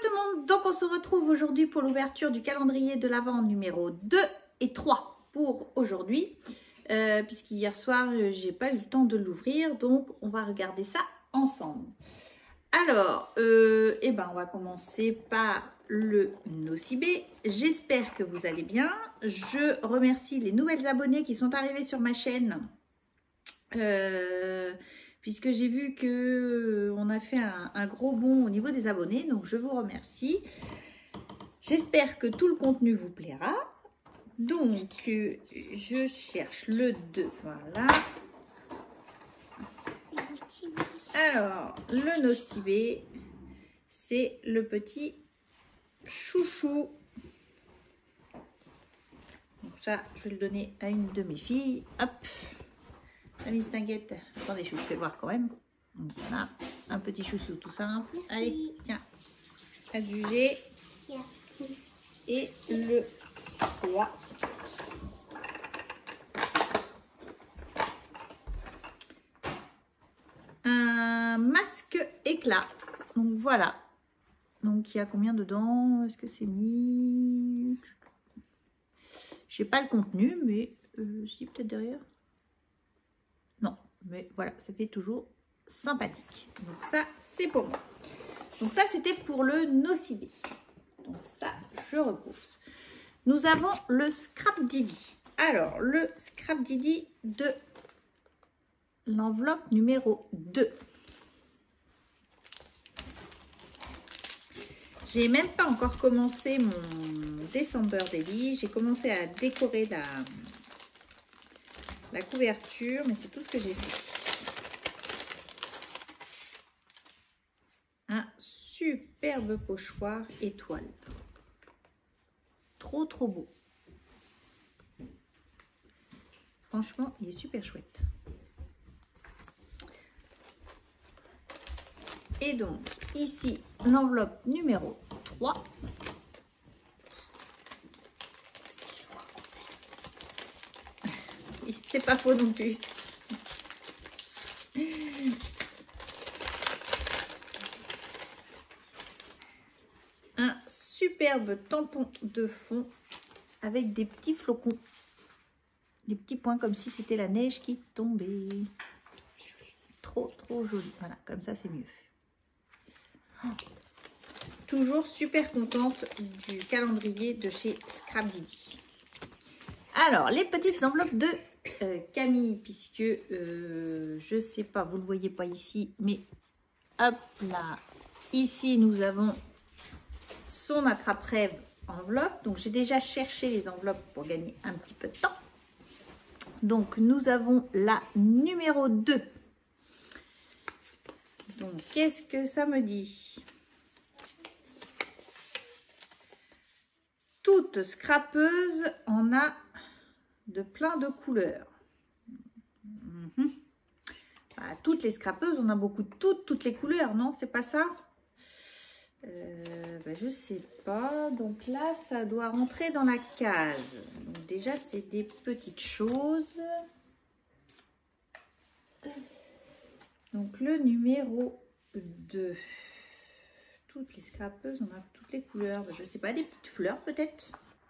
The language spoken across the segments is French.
tout le monde, donc on se retrouve aujourd'hui pour l'ouverture du calendrier de l'Avent numéro 2 et 3 pour aujourd'hui, puisqu'hier soir j'ai pas eu le temps de l'ouvrir, donc on va regarder ça ensemble. Alors, on va commencer par le Nocibé. J'espère que vous allez bien. Je remercie les nouvelles abonnées qui sont arrivées sur ma chaîne. Puisque j'ai vu que on a fait un gros bond au niveau des abonnés, donc je vous remercie. J'espère que tout le contenu vous plaira. Donc, je cherche le 2, voilà. Alors, le Nocibé, c'est le petit chouchou. Donc ça, je vais le donner à une de mes filles. Hop. La Miss Tinguette. Attendez, je vous fais voir quand même. Donc voilà, un petit chouchou tout simple. Merci. Allez, tiens, adjugé. Et le 3. Un masque éclat. Donc voilà. Donc il y a combien dedans? Est-ce que c'est mis? Je sais pas le contenu, mais si, peut-être derrière. Non, mais voilà, ça fait toujours sympathique. Donc ça, c'est pour moi. Donc ça, c'était pour le Nocibé. Donc ça, je repose. Nous avons le Scrap Didi. Alors, le Scrap Didi de l'enveloppe numéro 2. J'ai même pas encore commencé mon December Daily. J'ai commencé à décorer la couverture, mais c'est tout ce que j'ai fait. Un superbe pochoir étoile. Trop beau. Franchement, il est super chouette. Et donc, ici, l'enveloppe numéro 3. C'est pas faux non plus. Un superbe tampon de fond avec des petits flocons. Des petits points comme si c'était la neige qui tombait. Trop joli. Voilà, comme ça c'est mieux. Toujours super contente du calendrier de chez Scrap Didi. Alors, les petites enveloppes de Camille, puisque je sais pas, vous ne le voyez pas ici, mais hop là, ici nous avons son attrape-rêve enveloppe. Donc j'ai déjà cherché les enveloppes pour gagner un petit peu de temps. Donc nous avons la numéro 2. Donc qu'est-ce que ça me dit? Toute scrapeuse en a de plein de couleurs. Voilà, toutes les scrapeuses, on a beaucoup de toutes les couleurs, non? C'est pas ça? Je sais pas. Donc là, ça doit rentrer dans la case. Donc déjà, c'est des petites choses. Donc le numéro 2. Toutes les scrapeuses, on a toutes les couleurs. Je sais pas, des petites fleurs peut-être.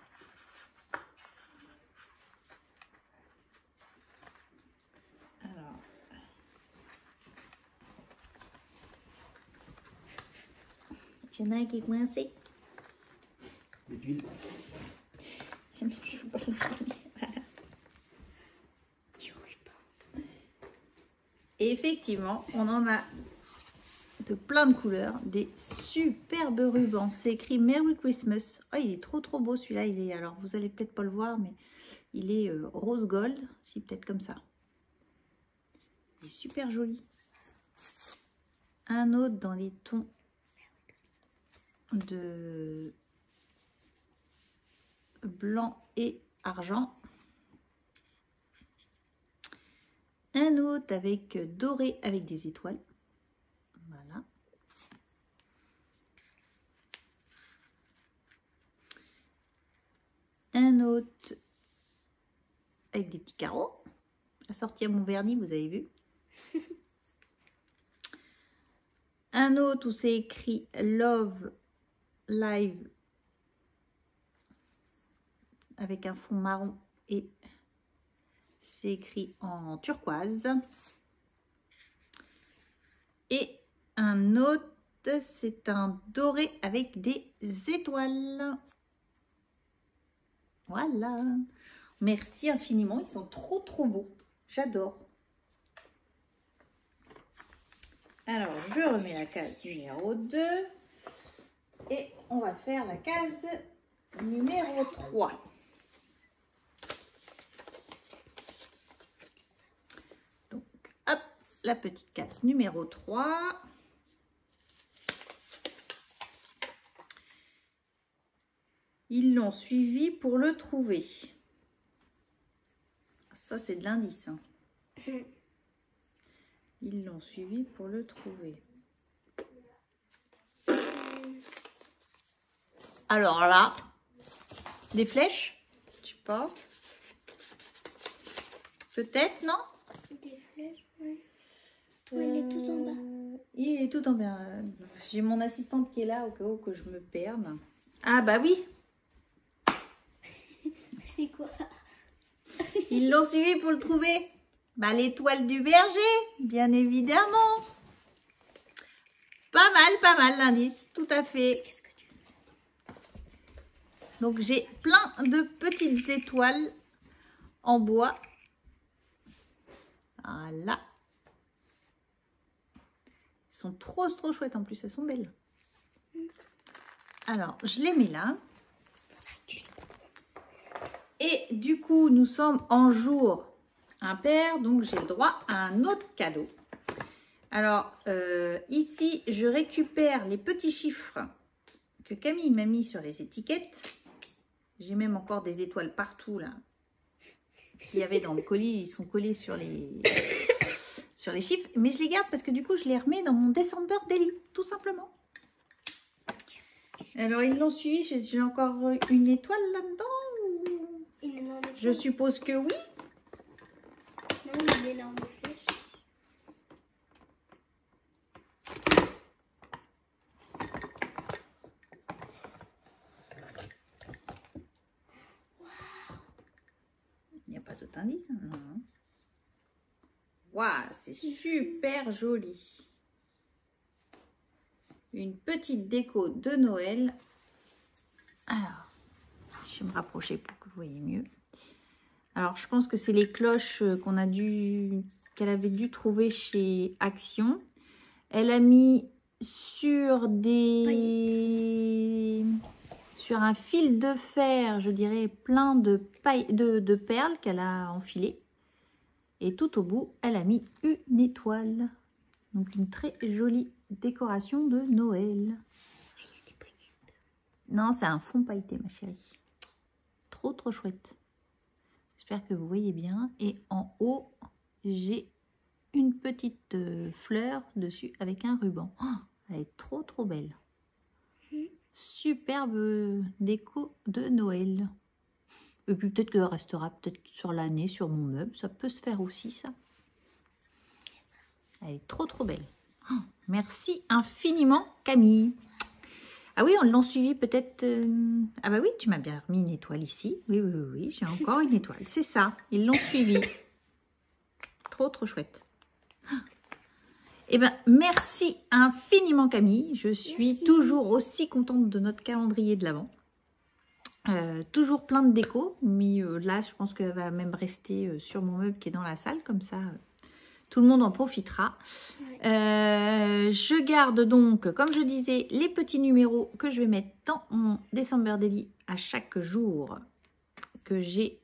Alors. Il y en a un qui est coincé. De l'huile. Et effectivement, on en a de plein de couleurs, des superbes rubans. C'est écrit Merry Christmas. Oh, il est trop beau celui-là. Il est, alors vous allez peut-être pas le voir, mais il est rose gold, si peut-être comme ça. Il est super joli. Un autre dans les tons de blanc et argent. Un autre avec doré avec des étoiles. Voilà. Un autre avec des petits carreaux. Assorti à mon vernis, vous avez vu. Un autre où c'est écrit Love live avec un fond marron et c'est écrit en turquoise. Et un autre, c'est un doré avec des étoiles. Voilà. Merci infiniment. Ils sont trop trop beaux. J'adore. Alors, je remets la case numéro 2. Et on va faire la case numéro 3. Donc, hop, la petite case numéro 3. Ils l'ont suivi pour le trouver. Ça, c'est de l'indice. Hein. Ils l'ont suivi pour le trouver. Alors là, des flèches, je sais pas. Peut-être, non? Des flèches, oui. Toi, il est tout en bas. Il est tout en bas. J'ai mon assistante qui est là au cas où que je me perde. Ah bah oui. C'est quoi? Ils l'ont suivi pour le trouver. Bah l'étoile du berger, bien évidemment. Pas mal l'indice, tout à fait. Qu'est-ce que tu veux? Donc j'ai plein de petites étoiles en bois. Voilà. Elles sont trop chouettes en plus, elles sont belles. Alors, je les mets là. Et du coup, nous sommes en jour impair, donc j'ai le droit à un autre cadeau. Alors, ici, je récupère les petits chiffres que Camille m'a mis sur les étiquettes. J'ai même encore des étoiles partout, là. Il y avait dans le colis, ils sont collés sur les chiffres. Mais je les garde parce que du coup, je les remets dans mon December Daily, tout simplement. Alors, ils l'ont suivi. J'ai encore une étoile là-dedans. Une énorme flèche. Je suppose que oui. Non, une énorme flèche. Il n'y a pas d'autre indice, hein, non. Waouh, c'est super joli. Une petite déco de Noël. Alors, je vais me rapprocher pour que vous voyez mieux. Alors, je pense que c'est les cloches qu'elle avait dû trouver chez Action. Elle a mis sur un fil de fer, je dirais, plein de perles qu'elle a enfilées. Et tout au bout, elle a mis une étoile. Donc, une très jolie décoration de Noël. Non, c'est un fond pailleté, ma chérie. Trop chouette. J'espère que vous voyez bien. Et en haut, j'ai une petite fleur dessus avec un ruban. Oh, elle est trop belle. Superbe déco de Noël. Et puis peut-être qu'elle restera peut-être sur l'année sur mon meuble. Ça peut se faire aussi, ça. Elle est trop belle. Oh, merci infiniment, Camille. Ah oui, on l'a suivi peut-être... Ah bah oui, tu m'as bien remis une étoile ici. Oui, j'ai encore une étoile. C'est ça, ils l'ont suivi. Trop chouette. Eh bien, merci infiniment, Camille. Je suis toujours aussi contente de notre calendrier de l'Avent. Toujours plein de déco, mais là, je pense qu'elle va même rester sur mon meuble qui est dans la salle. Comme ça, tout le monde en profitera. Je garde donc, comme je disais, les petits numéros que je vais mettre dans mon December Daily à chaque jour que j'ai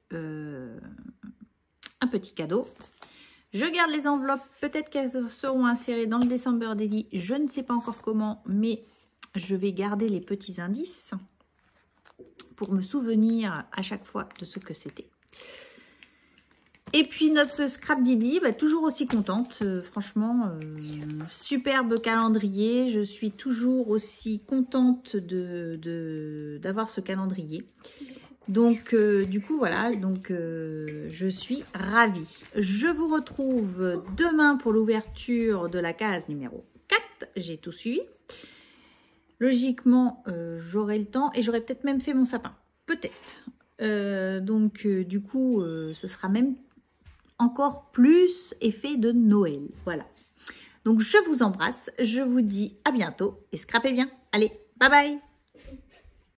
un petit cadeau. Je garde les enveloppes, peut-être qu'elles seront insérées dans le December Daily, je ne sais pas encore comment, mais je vais garder les petits indices pour me souvenir à chaque fois de ce que c'était. Et puis notre Scrap Didi, bah, toujours aussi contente, franchement, superbe calendrier, je suis toujours aussi contente d'avoir ce calendrier. Donc du coup voilà, donc je suis ravie. Je vous retrouve demain pour l'ouverture de la case numéro 4, j'ai tout suivi. logiquement, j'aurai le temps et j'aurai peut-être même fait mon sapin. Peut-être. Du coup, ce sera même encore plus effet de Noël. Voilà. Donc, je vous embrasse. Je vous dis à bientôt et scrapez bien. Allez, bye bye!